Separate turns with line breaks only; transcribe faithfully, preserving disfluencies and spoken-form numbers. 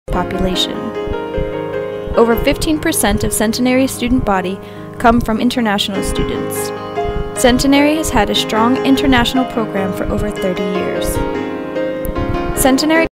population. Over fifteen percent of Centenary's student body come from international students. Centenary has had a strong international program for over thirty years. Centenary